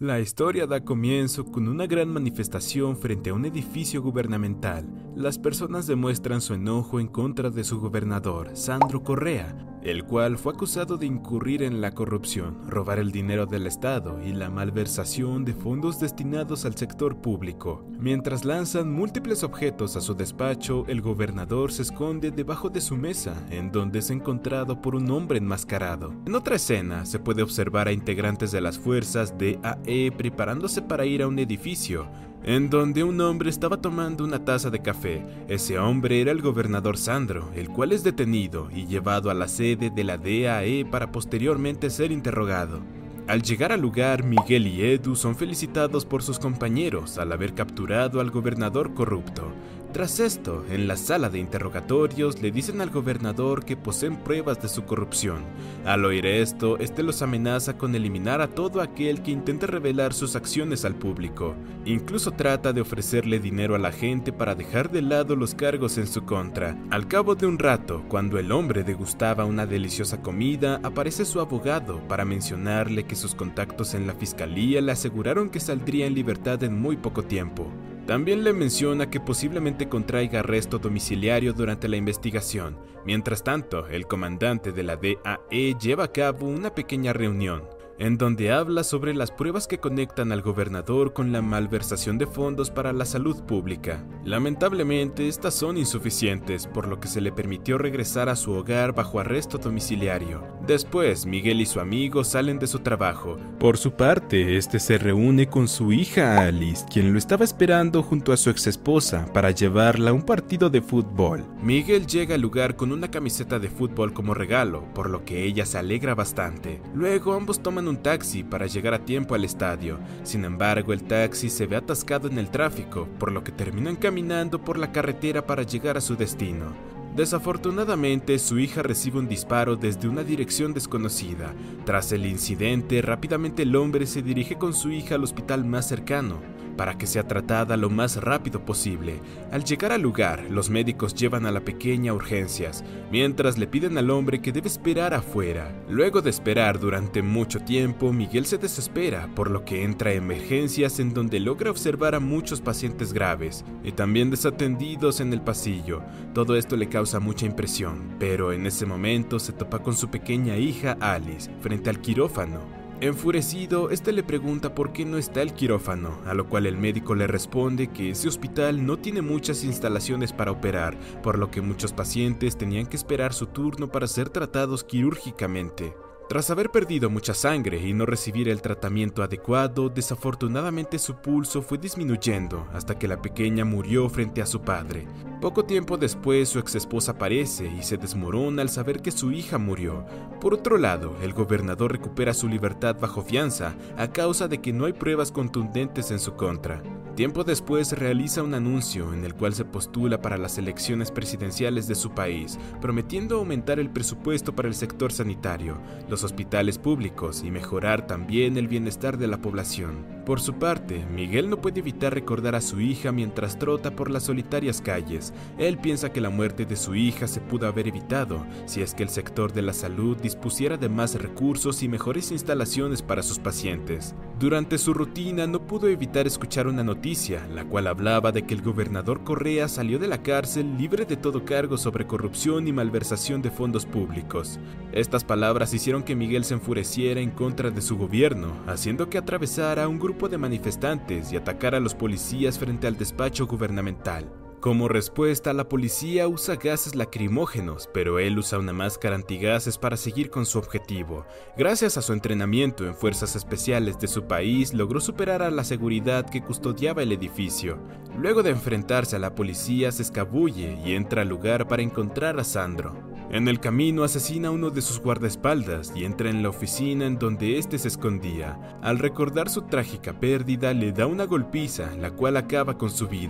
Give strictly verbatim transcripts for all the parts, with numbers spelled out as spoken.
La historia da comienzo con una gran manifestación frente a un edificio gubernamental. Las personas demuestran su enojo en contra de su gobernador, Sandro Correa, el cual fue acusado de incurrir en la corrupción, robar el dinero del Estado y la malversación de fondos destinados al sector público. Mientras lanzan múltiples objetos a su despacho, el gobernador se esconde debajo de su mesa, en donde es encontrado por un hombre enmascarado. En otra escena, se puede observar a integrantes de las fuerzas D A E preparándose para ir a un edificio, en donde un hombre estaba tomando una taza de café. Ese hombre era el gobernador Sandro, el cual es detenido y llevado a la sede de la D A E para posteriormente ser interrogado. Al llegar al lugar, Miguel y Edu son felicitados por sus compañeros al haber capturado al gobernador corrupto. Tras esto, en la sala de interrogatorios le dicen al gobernador que poseen pruebas de su corrupción. Al oír esto, este los amenaza con eliminar a todo aquel que intente revelar sus acciones al público. Incluso trata de ofrecerle dinero a la gente para dejar de lado los cargos en su contra. Al cabo de un rato, cuando el hombre degustaba una deliciosa comida, aparece su abogado para mencionarle que sus contactos en la fiscalía le aseguraron que saldría en libertad en muy poco tiempo. También le menciona que posiblemente contraiga arresto domiciliario durante la investigación. Mientras tanto, el comandante de la D A E lleva a cabo una pequeña reunión, en donde habla sobre las pruebas que conectan al gobernador con la malversación de fondos para la salud pública. Lamentablemente, estas son insuficientes, por lo que se le permitió regresar a su hogar bajo arresto domiciliario. Después, Miguel y su amigo salen de su trabajo. Por su parte, este se reúne con su hija Alice, quien lo estaba esperando junto a su exesposa para llevarla a un partido de fútbol. Miguel llega al lugar con una camiseta de fútbol como regalo, por lo que ella se alegra bastante. Luego, ambos toman un taxi para llegar a tiempo al estadio. Sin embargo, el taxi se ve atascado en el tráfico, por lo que terminan caminando por la carretera para llegar a su destino. Desafortunadamente, su hija recibe un disparo desde una dirección desconocida. Tras el incidente, rápidamente el hombre se dirige con su hija al hospital más cercano, para que sea tratada lo más rápido posible. Al llegar al lugar, los médicos llevan a la pequeña a urgencias, mientras le piden al hombre que debe esperar afuera. Luego de esperar durante mucho tiempo, Miguel se desespera, por lo que entra a emergencias en donde logra observar a muchos pacientes graves y también desatendidos en el pasillo. Todo esto le causa mucha impresión, pero en ese momento se topa con su pequeña hija Alice frente al quirófano. Enfurecido, este le pregunta por qué no está el quirófano, a lo cual el médico le responde que ese hospital no tiene muchas instalaciones para operar, por lo que muchos pacientes tenían que esperar su turno para ser tratados quirúrgicamente. Tras haber perdido mucha sangre y no recibir el tratamiento adecuado, desafortunadamente su pulso fue disminuyendo hasta que la pequeña murió frente a su padre. Poco tiempo después, su exesposa aparece y se desmorona al saber que su hija murió. Por otro lado, el gobernador recupera su libertad bajo fianza a causa de que no hay pruebas contundentes en su contra. Tiempo después realiza un anuncio en el cual se postula para las elecciones presidenciales de su país, prometiendo aumentar el presupuesto para el sector sanitario, los hospitales públicos y mejorar también el bienestar de la población. Por su parte, Miguel no puede evitar recordar a su hija mientras trota por las solitarias calles. Él piensa que la muerte de su hija se pudo haber evitado si es que el sector de la salud dispusiera de más recursos y mejores instalaciones para sus pacientes. Durante su rutina no pudo evitar escuchar una noticia, la cual hablaba de que el gobernador Correa salió de la cárcel libre de todo cargo sobre corrupción y malversación de fondos públicos. Estas palabras hicieron que Miguel se enfureciera en contra de su gobierno, haciendo que atravesara a un grupo de manifestantes y atacara a los policías frente al despacho gubernamental. Como respuesta, la policía usa gases lacrimógenos, pero él usa una máscara antigases para seguir con su objetivo. Gracias a su entrenamiento en fuerzas especiales de su país, logró superar a la seguridad que custodiaba el edificio. Luego de enfrentarse a la policía, se escabulle y entra al lugar para encontrar a Sandro. En el camino asesina a uno de sus guardaespaldas y entra en la oficina en donde éste se escondía. Al recordar su trágica pérdida, le da una golpiza, la cual acaba con su vida.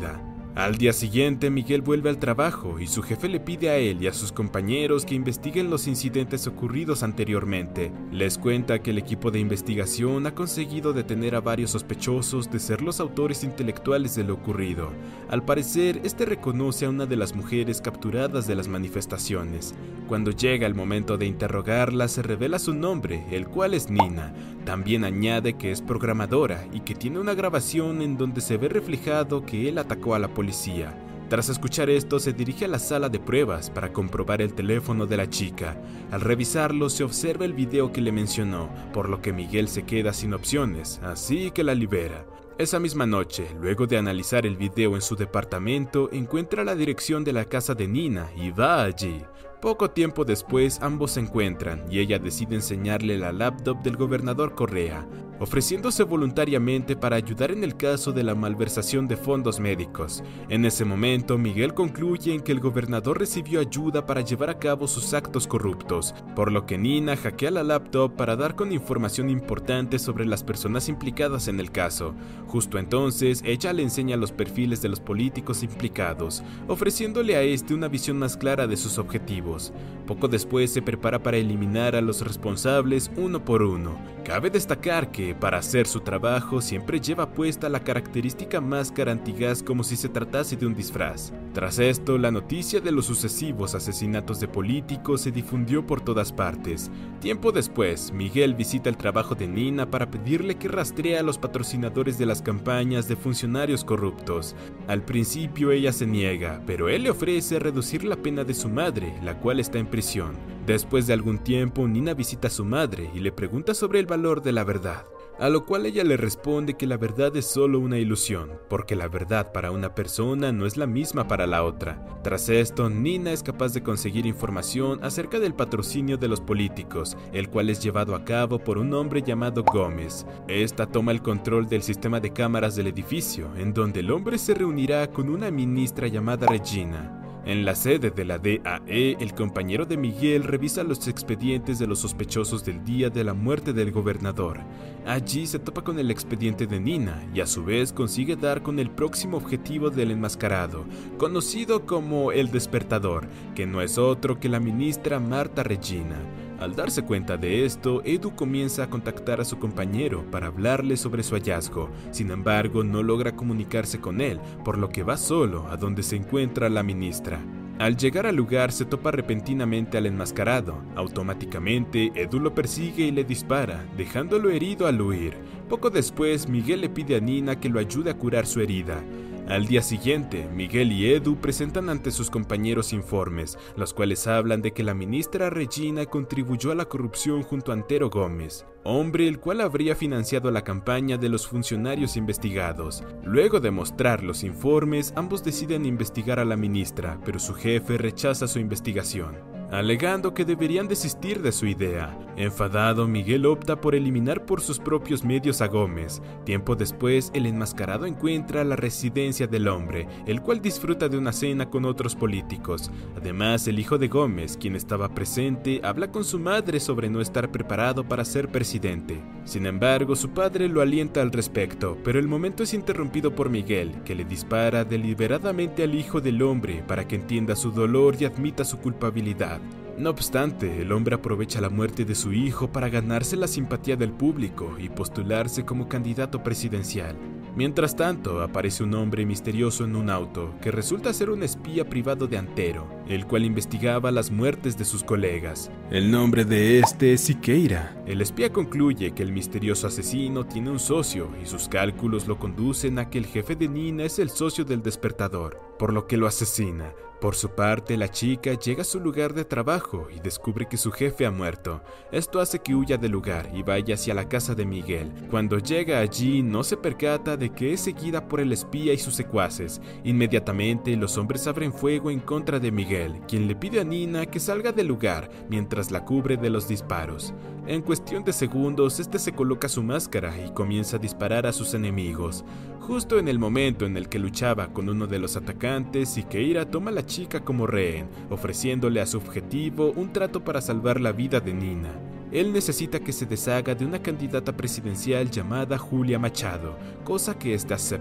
Al día siguiente, Miguel vuelve al trabajo y su jefe le pide a él y a sus compañeros que investiguen los incidentes ocurridos anteriormente. Les cuenta que el equipo de investigación ha conseguido detener a varios sospechosos de ser los autores intelectuales de lo ocurrido. Al parecer, este reconoce a una de las mujeres capturadas de las manifestaciones. Cuando llega el momento de interrogarla, se revela su nombre, el cual es Nina. También añade que es programadora y que tiene una grabación en donde se ve reflejado que él atacó a la policía. Tras escuchar esto, se dirige a la sala de pruebas para comprobar el teléfono de la chica. Al revisarlo, se observa el video que le mencionó, por lo que Miguel se queda sin opciones, así que la libera. Esa misma noche, luego de analizar el video en su departamento, encuentra la dirección de la casa de Nina y va allí. Poco tiempo después, ambos se encuentran y ella decide enseñarle la laptop del gobernador Correa, ofreciéndose voluntariamente para ayudar en el caso de la malversación de fondos médicos. En ese momento, Miguel concluye en que el gobernador recibió ayuda para llevar a cabo sus actos corruptos, por lo que Nina hackea la laptop para dar con información importante sobre las personas implicadas en el caso. Justo entonces, ella le enseña los perfiles de los políticos implicados, ofreciéndole a este una visión más clara de sus objetivos. Poco después se prepara para eliminar a los responsables uno por uno. Cabe destacar que, para hacer su trabajo, siempre lleva puesta la característica máscara antigás como si se tratase de un disfraz. Tras esto, la noticia de los sucesivos asesinatos de políticos se difundió por todas partes. Tiempo después, Miguel visita el trabajo de Nina para pedirle que rastree a los patrocinadores de las campañas de funcionarios corruptos. Al principio ella se niega, pero él le ofrece reducir la pena de su madre, la cual está en prisión. Después de algún tiempo, Nina visita a su madre y le pregunta sobre el valor de la verdad, a lo cual ella le responde que la verdad es solo una ilusión, porque la verdad para una persona no es la misma para la otra. Tras esto, Nina es capaz de conseguir información acerca del patrocinio de los políticos, el cual es llevado a cabo por un hombre llamado Gómez. Esta toma el control del sistema de cámaras del edificio, en donde el hombre se reunirá con una ministra llamada Regina. En la sede de la D A E, el compañero de Miguel revisa los expedientes de los sospechosos del día de la muerte del gobernador. Allí se topa con el expediente de Nina y a su vez consigue dar con el próximo objetivo del enmascarado, conocido como el Despertador, que no es otro que la ministra Marta Regina. Al darse cuenta de esto, Edu comienza a contactar a su compañero para hablarle sobre su hallazgo. Sin embargo, no logra comunicarse con él, por lo que va solo a donde se encuentra la ministra. Al llegar al lugar, se topa repentinamente al enmascarado. Automáticamente, Edu lo persigue y le dispara, dejándolo herido al huir. Poco después, Miguel le pide a Nina que lo ayude a curar su herida. Al día siguiente, Miguel y Edu presentan ante sus compañeros informes, los cuales hablan de que la ministra Regina contribuyó a la corrupción junto a Antero Gómez, hombre el cual habría financiado la campaña de los funcionarios investigados. Luego de mostrar los informes, ambos deciden investigar a la ministra, pero su jefe rechaza su investigación, alegando que deberían desistir de su idea. Enfadado, Miguel opta por eliminar por sus propios medios a Gómez. Tiempo después, el enmascarado encuentra la residencia del hombre, el cual disfruta de una cena con otros políticos. Además, el hijo de Gómez, quien estaba presente, habla con su madre sobre no estar preparado para ser presidente. Sin embargo, su padre lo alienta al respecto, pero el momento es interrumpido por Miguel, que le dispara deliberadamente al hijo del hombre para que entienda su dolor y admita su culpabilidad. No obstante, el hombre aprovecha la muerte de su hijo para ganarse la simpatía del público y postularse como candidato presidencial. Mientras tanto, aparece un hombre misterioso en un auto, que resulta ser un espía privado de Antero, el cual investigaba las muertes de sus colegas. El nombre de este es Siqueira. El espía concluye que el misterioso asesino tiene un socio y sus cálculos lo conducen a que el jefe de Nina es el socio del Despertador, por lo que lo asesina. Por su parte, la chica llega a su lugar de trabajo y descubre que su jefe ha muerto. Esto hace que huya del lugar y vaya hacia la casa de Miguel. Cuando llega allí, no se percata de que es seguida por el espía y sus secuaces. Inmediatamente, los hombres abren fuego en contra de Miguel, quien le pide a Nina que salga del lugar mientras la cubre de los disparos. En cuestión de segundos, este se coloca su máscara y comienza a disparar a sus enemigos. Justo en el momento en el que luchaba con uno de los atacantes, Siqueira toma a la chica como rehén, ofreciéndole a su objetivo un trato para salvar la vida de Nina. Él necesita que se deshaga de una candidata presidencial llamada Julia Machado, cosa que ésta acepta.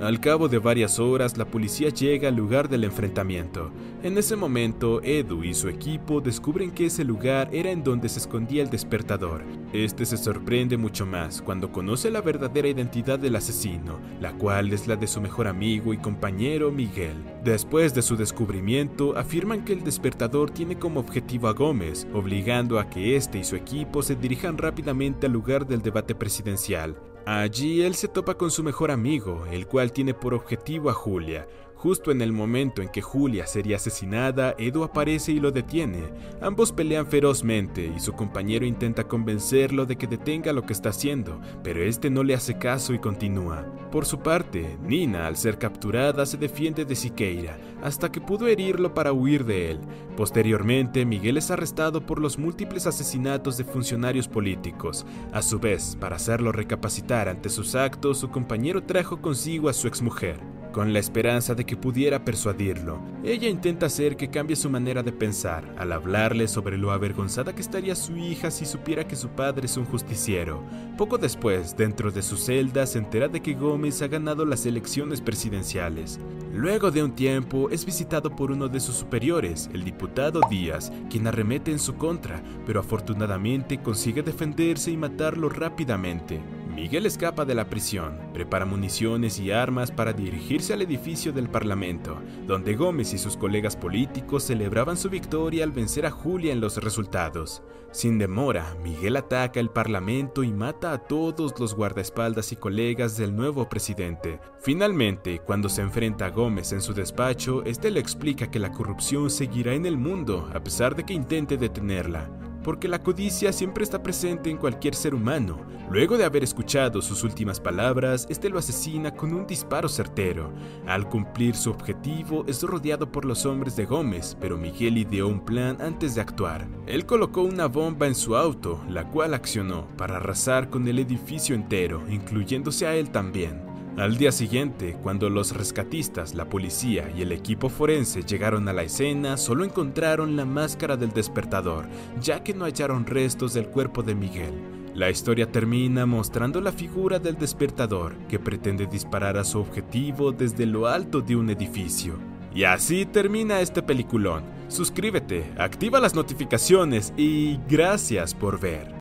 Al cabo de varias horas, la policía llega al lugar del enfrentamiento. En ese momento, Edu y su equipo descubren que ese lugar era en donde se escondía el despertador. Este se sorprende mucho más cuando conoce la verdadera identidad del asesino, la cual es la de su mejor amigo y compañero Miguel. Después de su descubrimiento, afirman que el despertador tiene como objetivo a Gómez, obligando a que este y su equipo se dirijan rápidamente al lugar del debate presidencial. Allí él se topa con su mejor amigo, el cual tiene por objetivo a Julia. Justo en el momento en que Julia sería asesinada, Edu aparece y lo detiene. Ambos pelean ferozmente y su compañero intenta convencerlo de que detenga lo que está haciendo, pero este no le hace caso y continúa. Por su parte, Nina, al ser capturada, se defiende de Siqueira, hasta que pudo herirlo para huir de él. Posteriormente, Miguel es arrestado por los múltiples asesinatos de funcionarios políticos. A su vez, para hacerlo recapacitar ante sus actos, su compañero trajo consigo a su exmujer, con la esperanza de que pudiera persuadirlo. Ella intenta hacer que cambie su manera de pensar, al hablarle sobre lo avergonzada que estaría su hija si supiera que su padre es un justiciero. Poco después, dentro de su celda, se entera de que Gómez ha ganado las elecciones presidenciales. Luego de un tiempo, es visitado por uno de sus superiores, el diputado Díaz, quien arremete en su contra, pero afortunadamente consigue defenderse y matarlo rápidamente. Miguel escapa de la prisión, prepara municiones y armas para dirigirse al edificio del Parlamento, donde Gómez y sus colegas políticos celebraban su victoria al vencer a Julia en los resultados. Sin demora, Miguel ataca el Parlamento y mata a todos los guardaespaldas y colegas del nuevo presidente. Finalmente, cuando se enfrenta a Gómez en su despacho, este le explica que la corrupción seguirá en el mundo a pesar de que intente detenerla, porque la codicia siempre está presente en cualquier ser humano. Luego de haber escuchado sus últimas palabras, este lo asesina con un disparo certero. Al cumplir su objetivo, es rodeado por los hombres de Gómez, pero Miguel ideó un plan antes de actuar. Él colocó una bomba en su auto, la cual accionó para arrasar con el edificio entero, incluyéndose a él también. Al día siguiente, cuando los rescatistas, la policía y el equipo forense llegaron a la escena, solo encontraron la máscara del despertador, ya que no hallaron restos del cuerpo de Miguel. La historia termina mostrando la figura del despertador, que pretende disparar a su objetivo desde lo alto de un edificio. Y así termina este peliculón. Suscríbete, activa las notificaciones y gracias por ver.